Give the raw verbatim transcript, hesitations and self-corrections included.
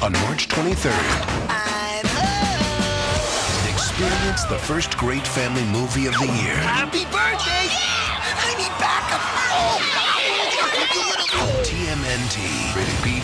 on March twenty-third. I'm home. Experience the first great family movie of the year. Happy birthday! I need backup. Oh, T M N T. Rated P